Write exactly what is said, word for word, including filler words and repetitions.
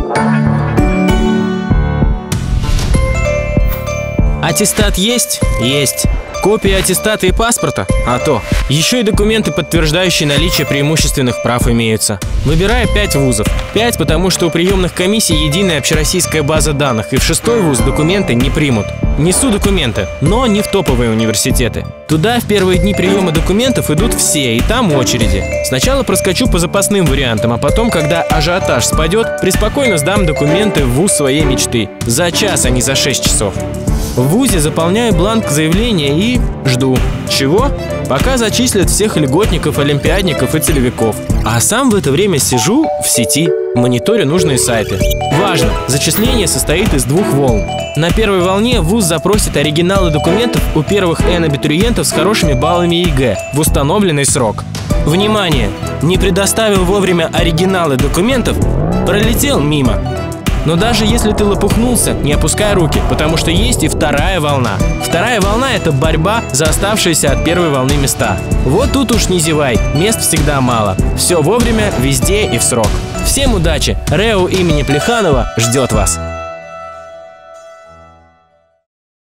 Аттестат есть? Есть. Копия аттестата и паспорта? А то. Еще и документы, подтверждающие наличие преимущественных прав, имеются. Выбираю пять вузов. пять, потому что у приемных комиссий единая общероссийская база данных, и в шестой вуз документы не примут. Несу документы, но не в топовые университеты. Туда в первые дни приема документов идут все, и там очереди. Сначала проскочу по запасным вариантам, а потом, когда ажиотаж спадет, преспокойно сдам документы в вуз своей мечты. За час, а не за шесть часов. В вузе заполняю бланк заявления и жду. Чего? Пока зачислят всех льготников, олимпиадников и целевиков. А сам в это время сижу в сети, мониторю нужные сайты. Важно! Зачисление состоит из двух волн. На первой волне вуз запросит оригиналы документов у первых N абитуриентов с хорошими баллами ЕГЭ в установленный срок. Внимание! Не предоставил вовремя оригиналы документов, пролетел мимо. Но даже если ты лопухнулся, не опускай руки, потому что есть и вторая волна. Вторая волна – это борьба за оставшиеся от первой волны места. Вот тут уж не зевай, мест всегда мало. Все вовремя, везде и в срок. Всем удачи! РЭО имени Плеханова ждет вас!